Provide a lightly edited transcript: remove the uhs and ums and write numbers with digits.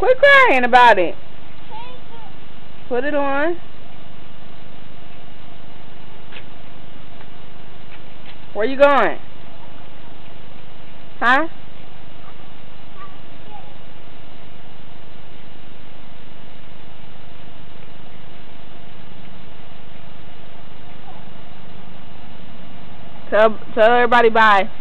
Quit crying about it. Put it on. Where you going? Huh? Tell everybody bye.